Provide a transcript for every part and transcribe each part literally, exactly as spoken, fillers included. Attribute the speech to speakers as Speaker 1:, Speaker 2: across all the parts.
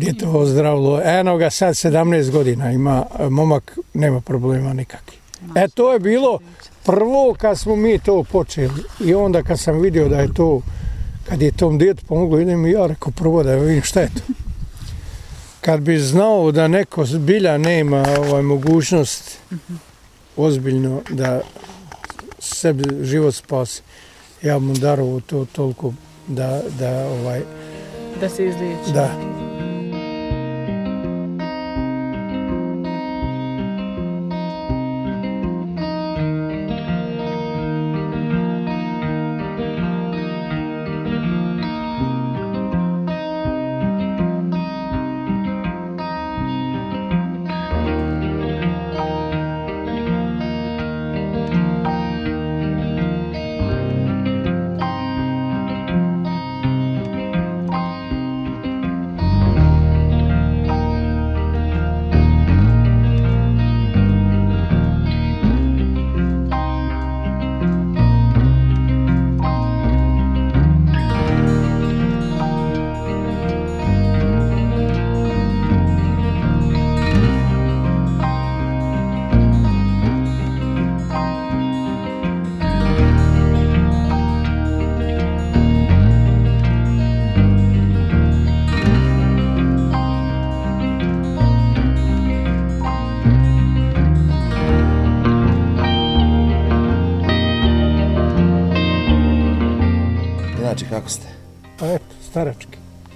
Speaker 1: djete ozdravilo. Eno ga sad sedamnaest godina ima, momak nema problema nikakvih. E to je bilo prvo kad smo mi to počeli i onda kad sam vidio da je to, kad je tom djetu pomoglo, idem i ja rekao prvo da vidim šta je to. Kad bi znao da neko zbilja nema ovaj, mogućnost ozbiljno da sebi život spasi, ja mu darovo to toliko da, da ovaj...
Speaker 2: Da se izliječi.
Speaker 1: Da.
Speaker 3: Kako ste?
Speaker 1: Pa eto, starački.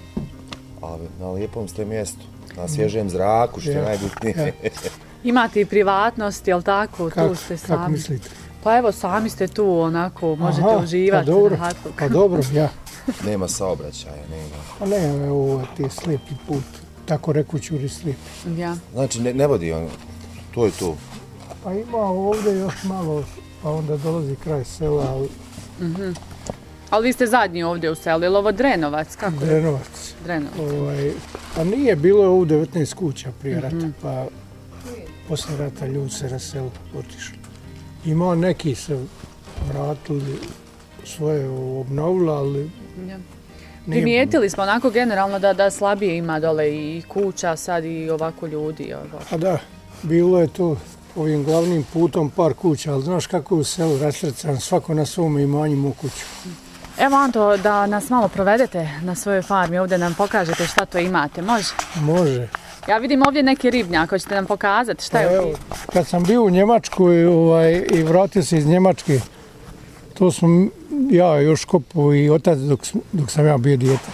Speaker 3: A na lijepom ste mjestu, na svježem zraku, što je najbitnije.
Speaker 2: Imate i privatnost, jel tako?
Speaker 1: Kako,
Speaker 2: tu ste sami.
Speaker 1: kako mislite?
Speaker 2: Pa evo, sami ste tu, onako, možete
Speaker 1: Aha,
Speaker 2: uživati
Speaker 1: pa dobro,
Speaker 2: na hatu.
Speaker 1: Pa dobro, ja.
Speaker 3: Nema saobraćaja, nema.
Speaker 1: Pa ne, ovo ti je slijepi put, tako rekućuri slijepi.
Speaker 2: Ja.
Speaker 3: Znači, ne, ne vodi on, to je to.
Speaker 1: Pa ima ovdje još malo, pa onda dolazi kraj sela, ali...
Speaker 2: Mm-hmm. Ali vi ste zadnji ovdje u selu, je li ovo Drenovac? Kako je?
Speaker 1: Drenovac.
Speaker 2: Drenovac.
Speaker 1: Ovaj, pa nije, bilo je ovu devetnaest kuća prije rata, mm-hmm. pa posle rata ljudi se raseli, otišli. Ima neki se vratili, svoje obnovili, ali...
Speaker 2: Ja. Primijetili smo onako generalno da, da slabije ima dole i kuća sad i ovako ljudi. Ovako.
Speaker 1: A da, bilo je to ovim glavnim putom par kuća, ali znaš kako je u selu rasrcan, svako na svom imanju ima kuću.
Speaker 2: Evo Anto, da nas malo provedete na svojoj farmi, ovdje nam pokažete šta to imate, može?
Speaker 1: Može.
Speaker 2: Ja vidim ovdje neki ribnjak, hoćete nam pokazati šta je ovdje?
Speaker 1: Kad sam bio u Njemačkoj ovaj, i vratio se iz Njemačke, to sam ja još kopao i otac dok, dok sam ja bio dijete.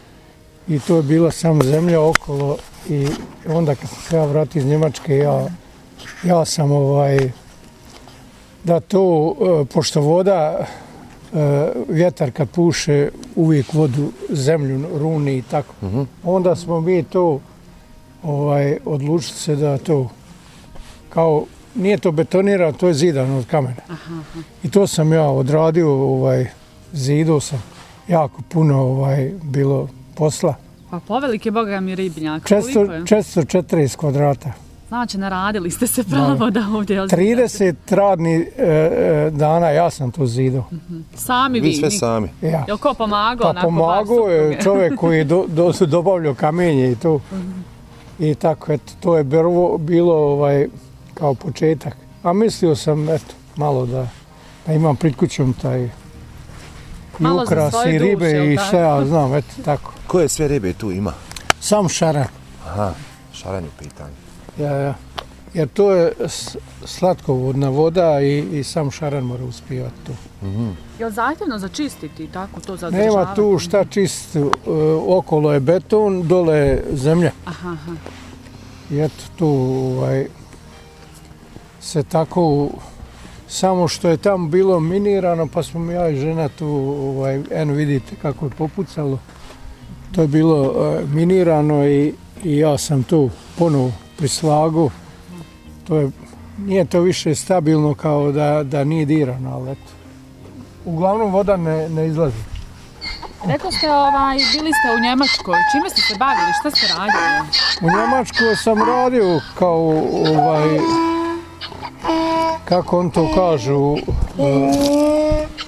Speaker 1: I to je bila samo zemlja okolo i onda kad sam se ja vratio iz Njemačke, ja, ja sam ovaj, da to, pošto voda, vjetar kad puše uvijek vodu, zemlju, runi i tako. Mm-hmm. Onda smo mi to ovaj, odlučili se da to kao, nije to betonirano, to je zidano od kamena. Aha, aha. I to sam ja odradio, ovaj, zidao sam jako puno ovaj, bilo posla.
Speaker 2: Pa povelike boga mi ribnjak.
Speaker 1: četiristo četrdeset kvadrata.
Speaker 2: Znači, naradili ste se pravo da ovdje...
Speaker 1: trideset radnih e, dana ja sam to zidao.
Speaker 2: Mm-hmm. Sami vi?
Speaker 3: Vi sve sami?
Speaker 1: Ja.
Speaker 2: Jel ko pomagao?
Speaker 1: Pa pomagao je čovjek koji je do, do, dobavljao kamenje i to. Mm-hmm. I tako, eto, to je bilo, bilo ovaj, kao početak. A mislio sam, eto, malo da, da imam pred kućom taj i ukras i ribe duše, i sve, ja znam, eto, tako.
Speaker 3: Koje sve ribe tu ima?
Speaker 1: Sam šaran.
Speaker 3: Aha, šaran je pitanje.
Speaker 1: Ja, ja. Jer to je slatkovodna voda i, i sam šaran mora uspijevati to.
Speaker 2: Mm-hmm. Je li zahtjevno za čistiti tako to za održavati?
Speaker 1: Nema tu šta čistiti. E, okolo je beton, dole je zemlja. Aha, aha. I eto tu ovaj, se tako, samo što je tamo bilo minirano, pa smo ja i žena tu, ovaj, eno vidite kako je popucalo. To je bilo uh, minirano i, i ja sam tu ponovo prislago. To je, nije to više stabilno kao da, da nije dirano, ali eto. Uglavnom voda ne, ne izlazi.
Speaker 2: Rekao ste, ovaj, bili ste u Njemačkoj, čime ste se bavili, šta ste radili?
Speaker 1: U Njemačkoj sam radio kao, ovaj, kako on to kažu, uh,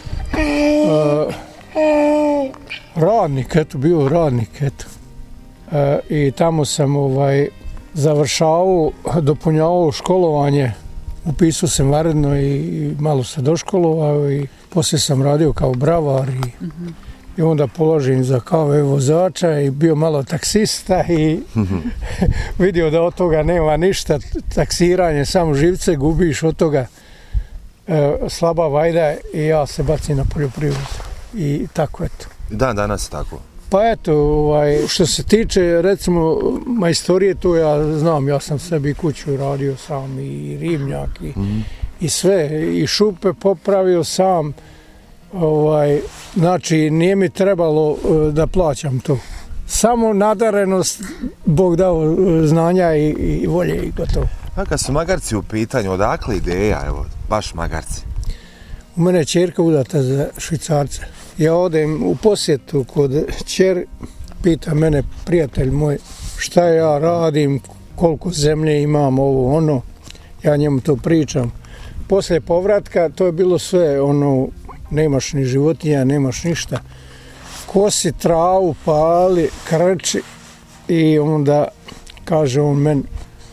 Speaker 1: uh, radnik, eto, bio radnik, eto. i tamo sam ovaj, završavao, dopunjavao školovanje. Upisao sam vanredno i malo se doškolovao i poslije sam radio kao bravar i, mm-hmm. i onda položim za K V vozača i bio malo taksista i mm-hmm. vidio da od toga nema ništa, taksiranje, samo živce gubiš od toga, e, slaba vajda i ja se bacim na poljoprivredu i tako eto.
Speaker 3: Dan danas tako?
Speaker 1: Pa eto, ovaj, što se tiče recimo majstorije, to ja znam, ja sam sebi kuću radio sam i ribnjak i, mm-hmm. i sve, i šupe popravio sam, ovaj, znači nije mi trebalo da plaćam to. Samo nadarenost, Bog dao znanja i, i volje i gotovo.
Speaker 3: A kad su magarci u pitanju, odakle ideja, evo, baš magarci?
Speaker 1: U mene je ćerka udata za Švicarce. Ja odem u posjetu kod ćer, pita mene prijatelj moj šta ja radim, koliko zemlje imam, ovo ono, ja njemu to pričam. Poslije povratka to je bilo sve ono, nemaš ni životinja, nemaš ništa. Kosi travu, pali, krči i onda kaže on meni,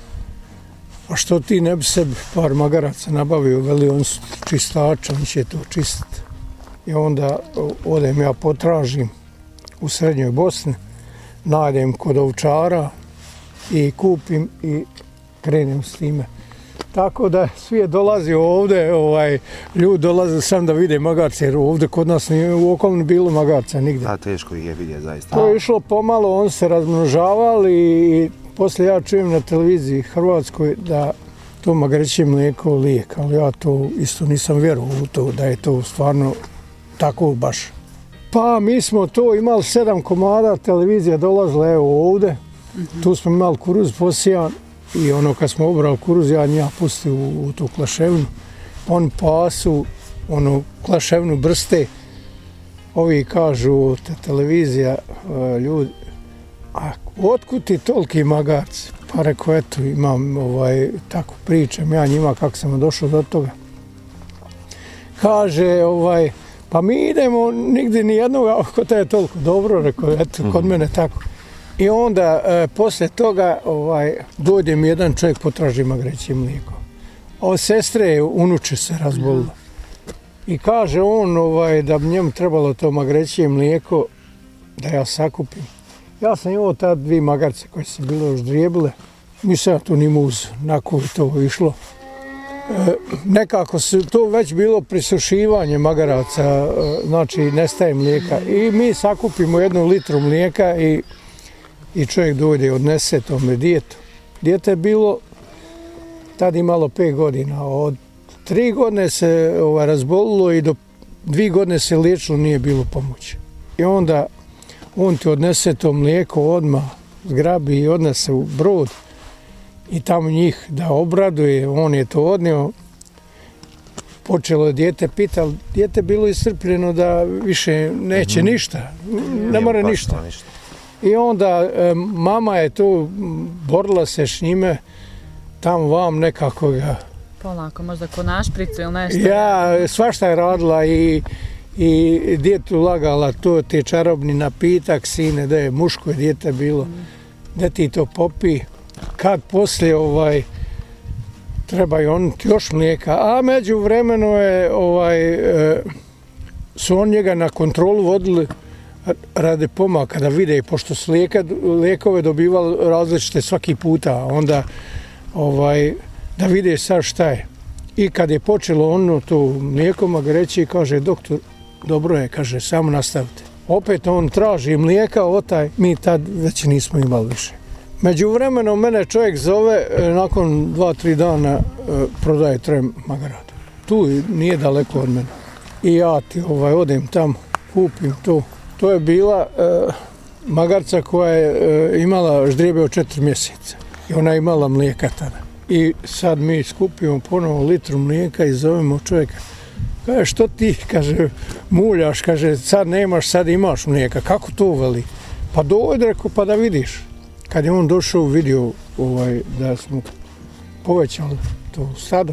Speaker 1: a što ti ne bi sebi par magaraca nabavio, veli on su čistač, on će to čistiti. I onda odem ja potražim u srednjoj Bosni, najdem kod ovčara i kupim i krenem s time. Tako da svi dolazi ovdje, ovaj, ljudi dolaze sam da vide magarce, jer ovdje kod nas nije u okolini bilo magarca nigdje.
Speaker 3: Da, teško ih je vidjeti zaista.
Speaker 1: To je išlo pomalo, on se razmnožavali i poslije ja čujem na televiziji Hrvatskoj da to magreće mlijeko lijek, ali ja to isto nisam vjerovao u to, da je to stvarno tako baš. Pa mi smo to imali sedam komada, televizija dolazila evo ovdje, mm-hmm. tu smo imali kuruz posijan i ono kad smo obrali kuruz, ja njega pustio u, u tu klaševnu, on pasu, ono klaševnu brste, ovi kažu, te televizija, ljudi, a otkud ti toliki magarci? Pa rekao, eto, imam, ovaj, tako pričam ja njima kako sam došao do toga. Kaže, ovaj, pa mi idemo nigdje ni jednoga, kod te je toliko dobro, rekao, eto, kod mene tako. I onda, e, poslije toga, ovaj, dođe mi jedan čovjek potraži magreće mlijeko. Ovo sestre, unuče se razbolila. I kaže on, ovaj, da bi njemu trebalo to magreće mlijeko, da ja sakupim. Ja sam imao ta dvije magarce koje su bile još drijebile. Nisam ja tu ni muz, nakon to išlo. E, nekako su to već bilo prisušivanje magaraca, e, znači nestaje mlijeka. I mi sakupimo jednu litru mlijeka i, i čovjek dođe i odnese tome djetu. Dijete je bilo, tad imalo pet godina. Od tri godine se ovaj, razbolilo i do dvije godine se liječilo, nije bilo pomoći. I onda on ti odnese to mlijeko odmah, zgrabi i odnese u brod i tamo njih da obraduje, on je to odnio. Počelo je dijete pita, ali dijete bilo iscrpljeno da više neće mm-hmm. ništa, ne mora ništa. ništa. I onda e, mama je tu borila se s njime, tamo vam nekako ga...
Speaker 2: Polako, možda ko našpricu ili nešto.
Speaker 1: Ja, svašta je radila i i djetu lagala to, te čarobni napitak, sine, da je muško dijete bilo, mm. da ti to popi, kad poslije ovaj, treba i on još mlijeka, a među vremenu je, ovaj, e, su on njega na kontrolu vodili rade pomaka da vide, pošto su lijeka, lijekove dobivali različite svaki puta, onda ovaj, da vide sad šta je. I kad je počelo ono to mlijeko magreći, kaže doktor, dobro je, kaže, samo nastavite. Opet on traži mlijeka, otaj, mi tad već nismo imali više. Međuvremeno mene čovjek zove, nakon dva, tri dana prodaje trem magarata. Tu nije daleko od mene. I ja ti ovaj, odem tamo, kupim to. To je bila e, magarca koja je e, imala ždrijebe od četiri mjeseca. I ona je imala mlijeka tada. I sad mi skupimo ponovo litru mlijeka i zovemo čovjeka. Kaže, što ti, kaže, muljaš, kaže, sad nemaš, sad imaš mlijeka. Kako to veli? Pa dođi, rekao, pa da vidiš. Kad je on došao, vidio ovaj, da smo povećali to stado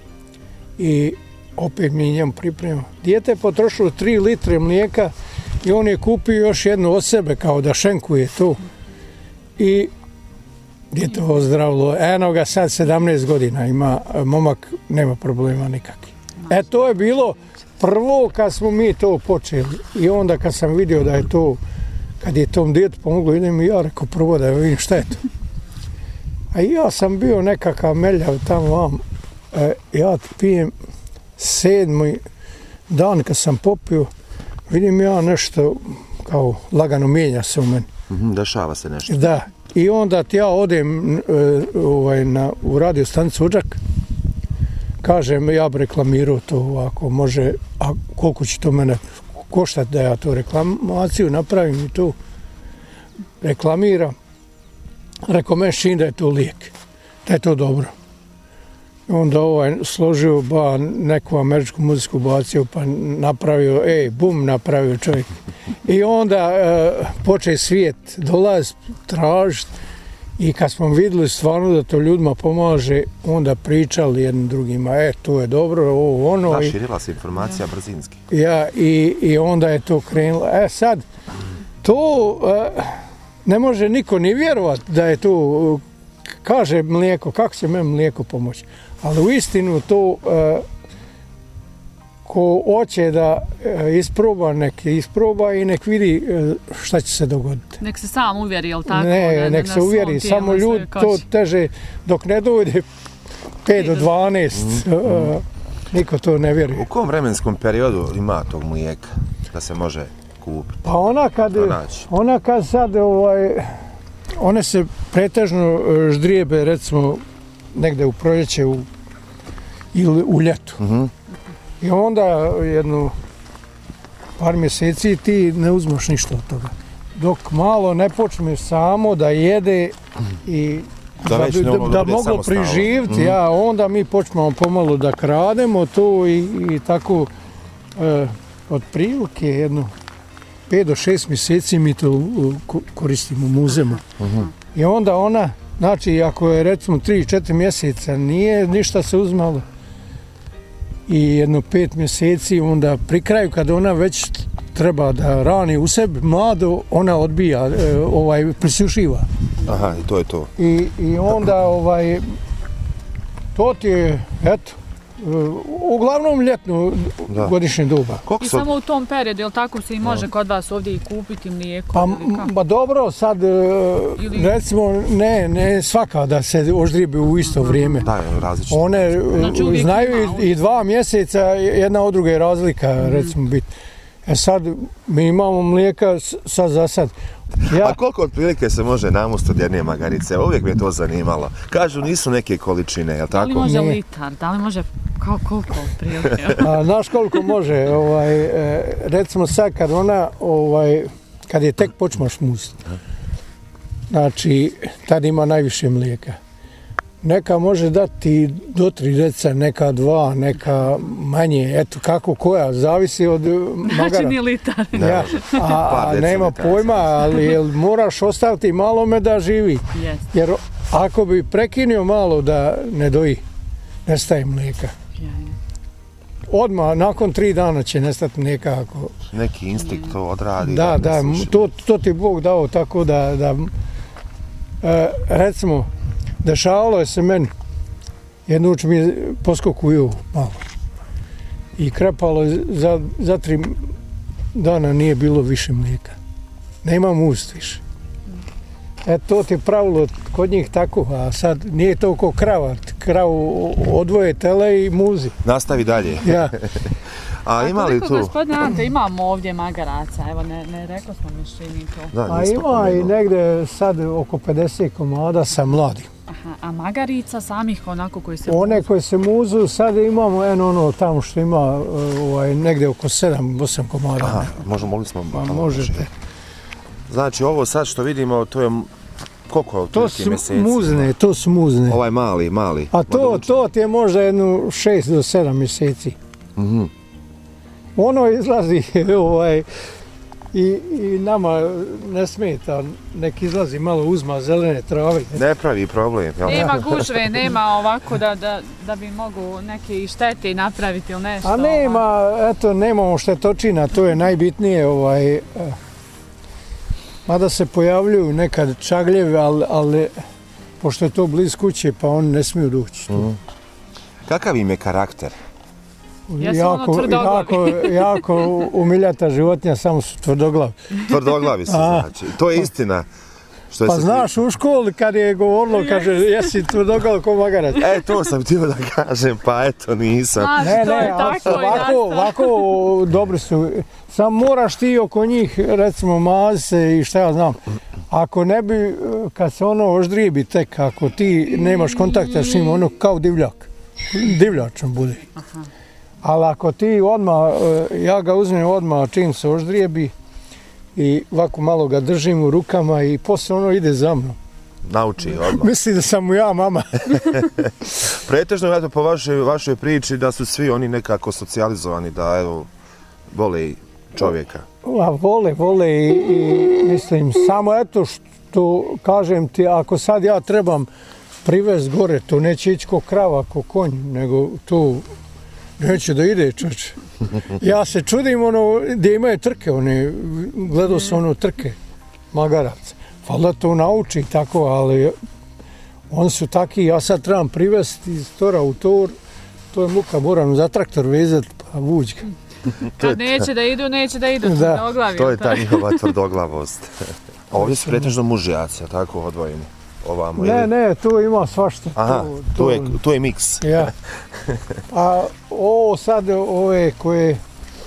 Speaker 1: i opet mi njemu pripremamo. Dijete je potrošilo tri litre mlijeka i on je kupio još jednu od sebe, kao da šenkuje to. i djete ozdravilo. Eno ga sad sedamnaest godina ima, momak nema problema nikakvih. E to je bilo prvo kad smo mi to počeli i onda kad sam vidio da je to, kad je tom djetu pomoglo, idem i ja rekao prvo da vidim šta je to. A ja sam bio nekakav meljav tamo vam, e, ja pijem sedmi dan kad sam popio, vidim ja nešto kao lagano mijenja se u meni.
Speaker 3: Mm-hmm, dešava se nešto.
Speaker 1: Da, i onda ja odem e, ovaj, na, u radio stanicu Odžak, kažem ja bi reklamirao to ako može, a koliko će to mene koštati da ja to reklamaciju napravim i to reklamiram. Rekao meni čini da je to lijek, da je to dobro. Onda ovaj složio ba neku američku muziku bacio pa napravio, ej, bum, napravio čovjek. I onda e, poče svijet dolaz, tražiti i kad smo vidjeli stvarno da to ljudima pomaže, onda pričali jednim drugima, e, to je dobro, ovo, ono.
Speaker 3: Da, širila se informacija brzinski.
Speaker 1: Ja, i, i onda je to krenulo. E sad, to e, ne može niko ni vjerovati da je to, kaže mlijeko, kako će meni mlijeko pomoći. Ali u istinu to e, ko hoće da e, isproba, nek isproba i nek vidi e, šta će se dogoditi.
Speaker 2: Nek se sam uvjeri, jel tako?
Speaker 1: Ne, ne nek se uvjeri, samo ljudi to teže, dok ne dojde pet do dvanaest, mm, mm. E, niko to ne vjeruje.
Speaker 3: U kom vremenskom periodu ima tog mlijeka da se može kupiti?
Speaker 1: Pa ona kad, ona kad sad, ovaj, one se pretežno ždrijebe, recimo, negde u proljeće u, ili u ljetu. Mm-hmm. I onda jednu par mjeseci ti ne uzmeš ništa od toga. Dok malo ne počne samo da jede i
Speaker 3: da,
Speaker 1: da, da, da, da mogu priživiti, mm-hmm. ja, onda mi počnemo pomalo da krademo to i, i tako e, od prilike jedno pet do šest mjeseci mi to koristimo u muzejima. Mm-hmm. I onda ona, znači, ako je recimo tri četiri mjeseca, nije ništa se uzmalo. I jedno pet mjeseci, onda pri kraju, kad ona već treba da rani u sebi mlado, ona odbija, ovaj, prisušiva.
Speaker 3: Aha, i to je to.
Speaker 1: I, i onda, ovaj, to ti je, eto, uglavnom ljetno da. Godišnje doba.
Speaker 2: I samo u tom periodu, jel tako se i može kod vas ovdje i kupiti mlijeko?
Speaker 1: Pa, ba dobro, sad ili... recimo ne, ne svaka da se oždribi u isto vrijeme.
Speaker 3: Da, različno.
Speaker 1: One znači, znaju i, i dva mjeseca, jedna od druge razlika, mm. recimo biti. E sad, mi imamo mlijeka sad za sad.
Speaker 3: Ja. A koliko otprilike se može namusti od jedne magarice? Uvijek mi je to zanimalo. Kažu nisu neke količine, je li tako?
Speaker 2: Da li može ne. litar? Da li može kao, koliko otprilike?
Speaker 1: Znaš koliko može? Ovaj, e, recimo sad kad ona, ovaj, kad je tek počmaš mustiti, znači tad ima najviše mlijeka. Neka može dati do tri deca, neka dva, neka manje, eto kako koja, zavisi od magara.
Speaker 2: Znači ni litar.
Speaker 1: Ja, a, a nema pojma, ali jel moraš ostaviti malome da živi.
Speaker 2: Yes.
Speaker 1: Jer ako bi prekinio malo da ne doji, nestaje mlijeka. Odmah, nakon tri dana će nestati mlijeka. Ako...
Speaker 3: Neki instinkt to odradi.
Speaker 1: Da, da, to, to ti Bog dao tako da, da e, recimo, dešavalo je se meni, jednu uč mi je poskokuju malo i krepalo je, za, za tri dana nije bilo više mlijeka. Nemam ust više. E to ti je pravilo kod njih tako, a sad nije to ko krava, kravu odvoje tele i muzi.
Speaker 3: Nastavi dalje.
Speaker 1: Ja.
Speaker 3: A ima li tu?
Speaker 2: Gospodine Ante, imamo ovdje magaraca, evo ne, ne rekao smo mišljeni to.
Speaker 1: Da, a ima pomenuli. I negde sad oko pedeset komada sa mladim.
Speaker 2: Aha, a magarica samih onako koji se
Speaker 1: One muzu? Koje se muzu, sad imamo eno ono tamo što ima ovaj, negde oko sedam osam komada.
Speaker 3: Aha, možemo, mogli smo...
Speaker 1: Pa možete.
Speaker 3: Znači ovo sad što vidimo, to je koliko
Speaker 1: to su mjeseci? Muzne, to su muzne.
Speaker 3: Ovaj mali, mali.
Speaker 1: A to, to ti je možda jedno šest do sedam mjeseci.
Speaker 3: Mm-hmm.
Speaker 1: Ono izlazi ovaj, i, i nama ne smeta, nek izlazi malo uzma zelene trave.
Speaker 3: Ne pravi problem. Jel?
Speaker 2: Nema gužve, nema ovako da, da, da bi mogu neke i štete napraviti ili nešto.
Speaker 1: A nema, eto, nemamo štetočina, to je najbitnije. Ovaj, Mada se pojavljuju nekad čagljevi, ali, ali pošto je to bliz kuće, pa oni ne smiju doći. Mm.
Speaker 3: Kakav im je karakter?
Speaker 2: Jako, ono
Speaker 1: jako, jako umiljata životinja, samo su tvrdoglavi.
Speaker 3: Tvrdoglavi su, znači. To je istina. Što
Speaker 1: pa
Speaker 3: se
Speaker 1: znaš, ti... u školi kad je govorilo, kaže, jesi tvrdoglav ko magarac.
Speaker 3: E, to sam htio da kažem, pa eto, nisam.
Speaker 2: Znaš, ne, to ne, je tako
Speaker 1: ovako, ovako dobri su. Sam moraš ti oko njih, recimo, mazi se i šta ja znam. Ako ne bi, kad se ono oždrijebi tek, ako ti nemaš kontakta s njim, ono kao divljak. Divljačan bude. Aha. Ali ako ti odmah, ja ga uzmem odmah čim se oždrijebi i ovako malo ga držim u rukama i poslije ono ide za mnom.
Speaker 3: Nauči odmah.
Speaker 1: Misli da sam mu ja mama.
Speaker 3: Pretežno, eto, po vašoj, vašoj priči da su svi oni nekako socijalizovani, da evo, vole čovjeka.
Speaker 1: A, vole, vole i, i mislim, samo eto što kažem ti, ako sad ja trebam privez gore, to neće ići ko krava, ko konj, nego to neće da ide, čoče. Ja se čudim ono gdje imaju trke, one, gledao sam ono trke, magarac. Valjda to nauči tako, ali oni su taki, ja sad trebam privesti iz tora u tor, to je muka, moram za traktor vezati, pa vući ga.
Speaker 2: Kad neće da idu, neće da idu, tvrdoglavi.
Speaker 3: To je ta njihova tvrdoglavost. A ovdje su pretežno mužijaci, tako odvojeni. Ovamo,
Speaker 1: ne,
Speaker 3: ili...
Speaker 1: ne, tu ima svašta.
Speaker 3: Aha,
Speaker 1: tu,
Speaker 3: tu, tu, je, tu je miks.
Speaker 1: Ja. A ovo sad, ove koje,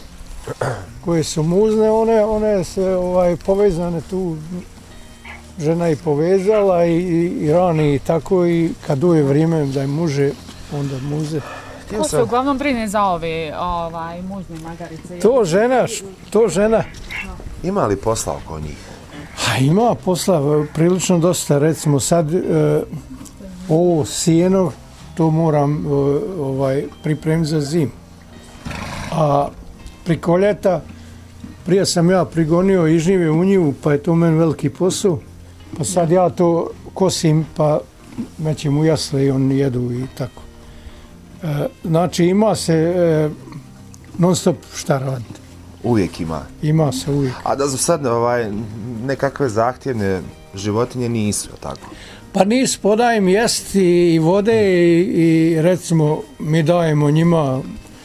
Speaker 1: koje su muzne, one, one se ovaj, povezane tu, žena i povezala i, i, i rani i tako i kad uje vrijeme da je muže, onda muze.
Speaker 2: Ko se uglavnom brine za ove ovaj, mužne magarice?
Speaker 1: To žena, to žena.
Speaker 3: Ima li posla oko njih?
Speaker 1: A ima posla, prilično dosta, recimo sad e, ovo sjeno, to moram e, ovaj, pripremiti za zim. A priko ljeta, prije sam ja prigonio ižnjive u njivu, pa je to meni veliki posao. Pa sad ja to kosim, pa mećem u jasle i oni jedu i tako. E, znači ima se e, non stop šta raditi.
Speaker 3: Uvijek ima.
Speaker 1: Ima se uvijek.
Speaker 3: A da su sad ovaj, nekakve zahtjevne životinje nisu, tako?
Speaker 1: Pa nisu, podajem jesti i vode i, i recimo mi dajemo njima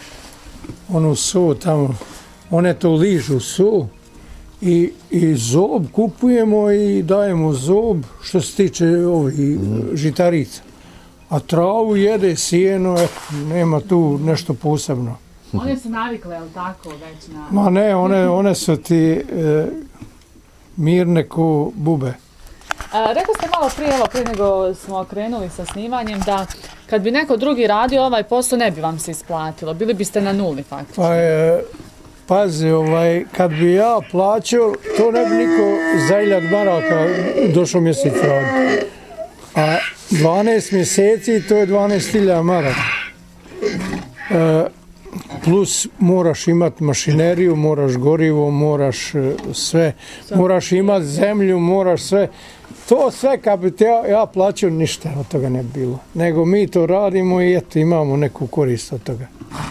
Speaker 1: onu su tamo, one to ližu su i, i zob kupujemo i dajemo zob što se tiče ovih mm. žitarica. A travu jede, sjeno, et, nema tu nešto posebno.
Speaker 2: One su navikle, ali tako, već na...
Speaker 1: Ma ne, one, one su ti e, mirne ko bube.
Speaker 2: A, rekli ste malo prije, evo, prije nego smo krenuli sa snimanjem, da kad bi neko drugi radio ovaj posao, ne bi vam se isplatilo. Bili biste na nuli, faktički.
Speaker 1: Pa e, pazi, ovaj, kad bi ja plaćao, to ne bi niko za hiljad maraka došao mjesec raditi. A dvanaest mjeseci, to je dvanaest hiljada maraka. E, plus moraš imati mašineriju, moraš gorivo, moraš sve, moraš imati zemlju, moraš sve. To sve kad bi te ja, ja plaćao, ništa od toga ne bi bilo. Nego mi to radimo i eto imamo neku korist od toga.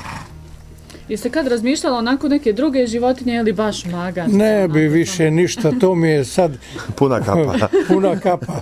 Speaker 2: Jeste kad razmišljali onako neke druge životinje ili baš magac?
Speaker 1: Ne bi više ništa, to mi je sad...
Speaker 3: Puna kapa.
Speaker 1: Puna kapa.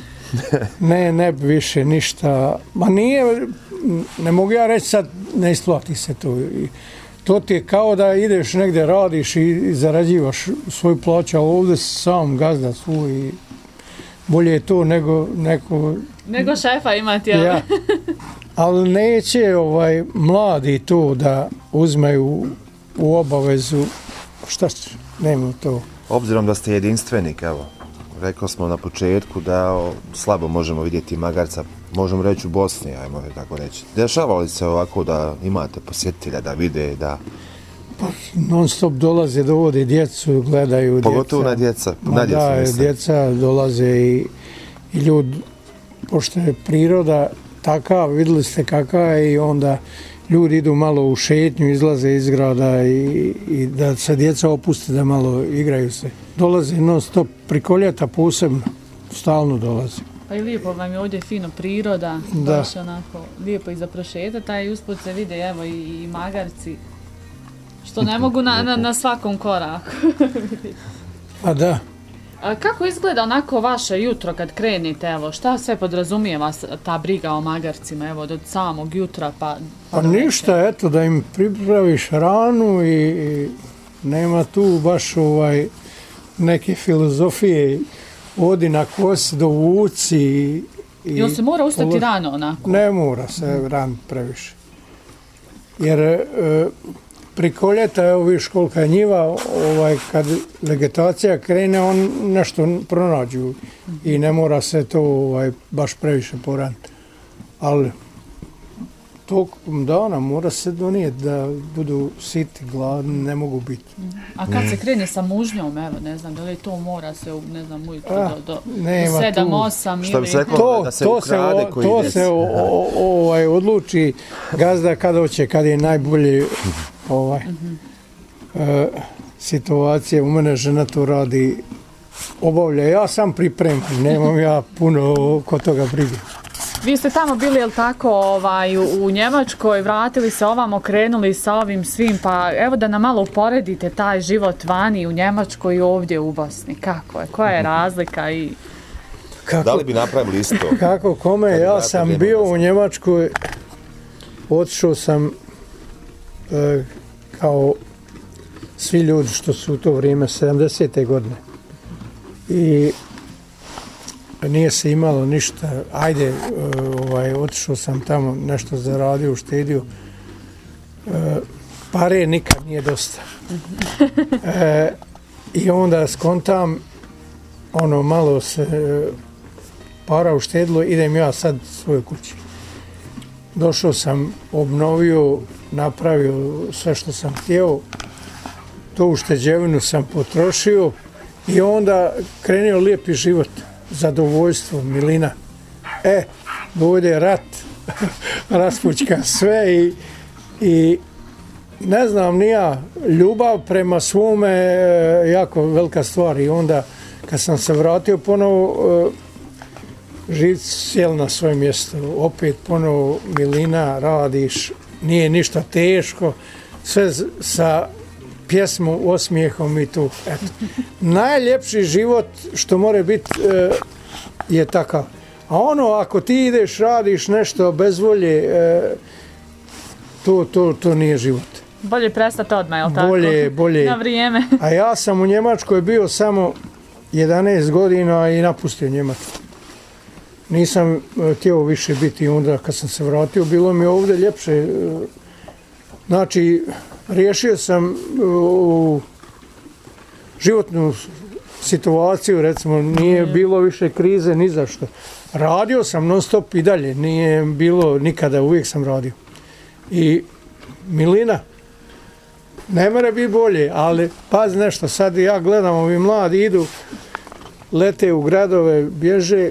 Speaker 1: Ne, ne bi više ništa. Ma nije... Ne mogu ja reći sad, ne isplati se to. To ti je kao da ideš negdje, radiš i zarađivaš svoju plaću, a ovdje sam gazda svoj i bolje je to nego neko...
Speaker 2: Nego šefa imati, jel?
Speaker 1: Ja. Ali neće ovaj, mladi to da uzmeju u obavezu, šta će, nema to.
Speaker 3: Obzirom da ste jedinstvenik, evo, rekao smo na početku da o, slabo možemo vidjeti magarca, možemo reći u Bosni, ajmo tako reći. Dešava li se ovako da imate posjetitelja, da vide, da...
Speaker 1: Pa non stop dolaze, dovode djecu, gledaju djeca.
Speaker 3: Pogotovo na djeca, na djecu
Speaker 1: da,
Speaker 3: mislim.
Speaker 1: djeca dolaze i, i ljudi, pošto je priroda takav, vidjeli ste kakva je i onda ljudi idu malo u šetnju, izlaze iz grada i, i da se djeca opuste da malo igraju se. Dolaze non stop, priko ljeta posebno, stalno dolaze.
Speaker 2: Pa i lijepo vam je ovdje fino priroda,
Speaker 1: da.
Speaker 2: Baš onako lijepo i za prošetati, a i usput se vide evo i, i magarci, što ne mogu na, na, na svakom koraku.
Speaker 1: Pa da.
Speaker 2: A kako izgleda onako vaše jutro kad krenete, evo, šta sve podrazumijeva ta briga o magarcima, evo, od samog jutra pa...
Speaker 1: Pa ništa, eto, da im pripraviš hranu i, i nema tu baš ovaj neke filozofije, odi na kos, dovuci i...
Speaker 2: I on se mora ustati ovo... rano onako?
Speaker 1: Ne mora se rano previše. Jer e, priko ljeta, evo viš kolika je njiva, ovaj, kad vegetacija krene, on nešto pronađu i ne mora se to ovaj, baš previše poraniti. Ali tokom dana mora se donijeti da budu siti, gladni, ne mogu biti.
Speaker 2: A kad se krene sa mužnjom, evo, ne znam, da li to mora se, ne znam, ujutro
Speaker 1: A,
Speaker 2: do, do,
Speaker 1: nema
Speaker 2: do sedam,
Speaker 1: tu.
Speaker 2: osam ili...
Speaker 3: Što bi se reklo,
Speaker 1: To,
Speaker 3: da se
Speaker 1: to se,
Speaker 3: ukrade
Speaker 1: o,
Speaker 3: koji
Speaker 1: to
Speaker 3: djeci.
Speaker 1: se o, o, ovaj, odluči gazda kad hoće, kad je najbolji ovaj, e, situacija. U mene žena to radi, obavlja. Ja sam pripremam, nemam ja puno kod toga brige.
Speaker 2: Vi ste tamo bili, jel tako, ovaj, u, u Njemačkoj, vratili se ovamo, krenuli sa ovim svim, pa evo da nam malo uporedite taj život vani u Njemačkoj i ovdje u Bosni. Kako je? Koja je razlika i...
Speaker 1: Kako,
Speaker 3: Da li bi napravili isto?
Speaker 1: kako kome?
Speaker 3: Kad bi
Speaker 1: Ja
Speaker 3: vratili
Speaker 1: sam
Speaker 3: jedno
Speaker 1: bio
Speaker 3: nazad.
Speaker 1: u Njemačkoj, otišao sam e, kao svi ljudi što su u to vrijeme, sedamdesete godine. I nije se imalo ništa, ajde, ovaj, otišao sam tamo, nešto zaradio, uštedio. E, pare nikad nije dosta. E, I onda skontam, ono, malo se e, para uštedilo, idem ja sad svoje kući. Došao sam, obnovio, napravio sve što sam htio, to ušteđevinu sam potrošio i onda krenio lijepi život. Zadovoljstvo, milina. E, bude rat, raspućka sve i, i ne znam, nija, ljubav prema svome e, jako velika stvar. I onda kad sam se vratio ponovo, e, živ sjel na svoje mjesto. Opet ponovo milina, radiš, nije ništa teško, sve z- sa pjesmom, osmijehom i tu. Eto. Najljepši život što more biti e, je takav. A ono, ako ti ideš, radiš nešto bez volje, e, to, to, to nije život.
Speaker 2: Bolje prestati odmah, jel tako?
Speaker 1: Bolje, bolje.
Speaker 2: Na vrijeme.
Speaker 1: A ja sam u Njemačkoj bio samo jedanaest godina i napustio Njemačku. Nisam e, htio više biti onda kad sam se vratio. Bilo mi ovdje ljepše. E, znači, riješio sam u životnu situaciju, recimo, nije bilo više krize ni za što. Radio sam non stop i dalje, nije bilo nikada, uvijek sam radio. I milina, ne mora biti bolje, ali pazi nešto, sad ja gledam, ovi mladi idu, lete u gradove, bježe,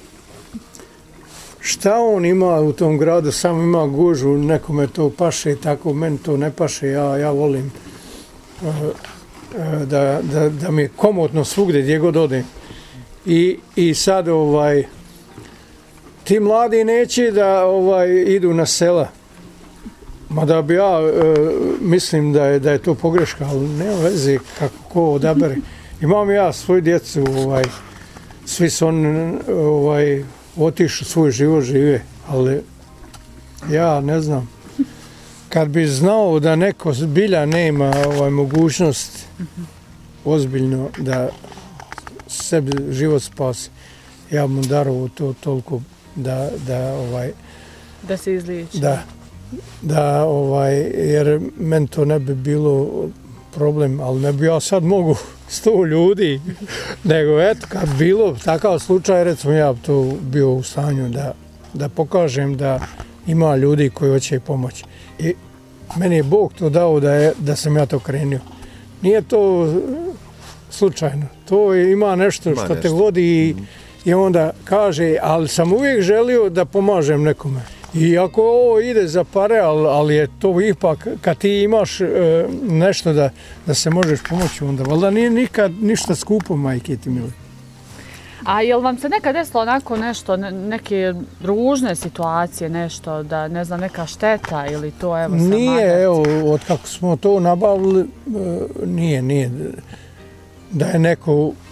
Speaker 1: šta on ima u tom gradu, samo ima gužu, nekome to paše, tako meni to ne paše, ja, ja volim uh, uh, da, da, da mi je komotno svugdje gdje god odem. I, i sad ovaj, ti mladi neće da ovaj, idu na sela. Ma da bi ja, uh, mislim da je, da je to pogreška, ali nema veze kako ko odabere. Imam ja svoju djecu, ovaj, svi su oni ovaj, otišu svoj život žive, ali ja ne znam. Kad bi znao da neko zbilja nema ovaj, mogućnost ozbiljno da sebi život spasi, ja mu darovo to toliko da, da ovaj,
Speaker 2: Da se izliječi.
Speaker 1: da, da ovaj, jer meni to ne bi bilo problem, ali ne bi ja sad mogu sto ljudi, nego eto, kad bilo takav slučaj, recimo ja bi to bio u stanju da, da pokažem da ima ljudi koji hoće pomoći. I meni je Bog to dao da, je, da sam ja to krenio. Nije to slučajno, to je, ima nešto
Speaker 3: Ima
Speaker 1: što
Speaker 3: nešto.
Speaker 1: te vodi i, i onda kaže, ali sam uvijek želio da pomažem nekome. I ako ovo ide za pare, ali, ali je to ipak, kad ti imaš e, nešto da, da se možeš pomoći, onda valjda nije nikad ništa skupo, majke ti mili.
Speaker 2: A jel vam se nekad desilo onako nešto, ne, neke ružne situacije, nešto, da ne znam, neka šteta ili to, evo, sa
Speaker 1: Nije,
Speaker 2: magarcima?
Speaker 1: evo, od kako smo to nabavili, e, nije, nije. Da je neko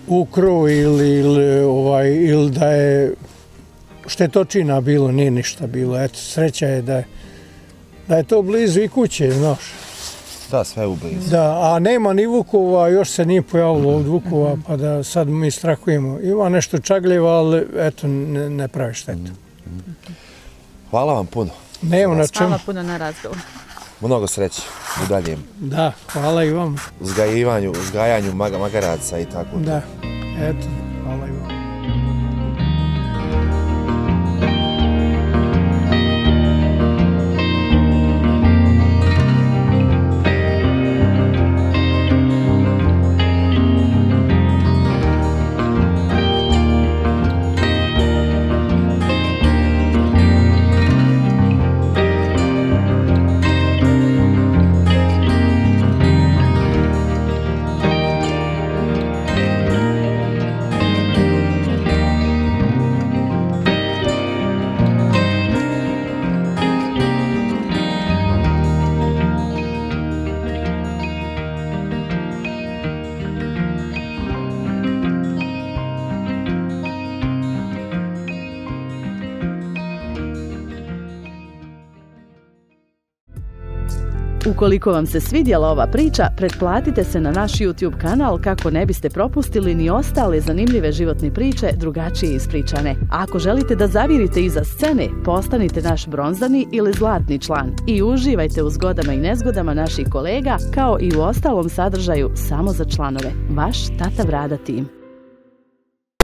Speaker 1: ukrao ili, ili, ovaj, ili da je štetočina bilo, nije ništa bilo. Eto, sreća je da je, da je to blizu i kuće, znaš.
Speaker 3: Da, sve u blizu.
Speaker 1: Da, a nema ni vukova, još se nije pojavilo od vukova, pa da sad mi strahujemo. Ima nešto čagljeva, ali eto, ne, ne pravi štetu.
Speaker 3: Hvala vam puno.
Speaker 1: Nema na čemu.
Speaker 2: Hvala puno na razgovor.
Speaker 3: Mnogo sreće u daljem
Speaker 1: Da, hvala i vam.
Speaker 3: uzgajivanju, uzgajanju mag- magaraca i tako.
Speaker 1: Da, eto, hvala i vam.
Speaker 4: Ukoliko vam se svidjela ova priča, pretplatite se na naš YouTube kanal kako ne biste propustili ni ostale zanimljive životne priče drugačije ispričane. A ako želite da zavirite iza scene, postanite naš bronzani ili zlatni član i uživajte u zgodama i nezgodama naših kolega kao i u ostalom sadržaju samo za članove. Vaš Tata Brada tim.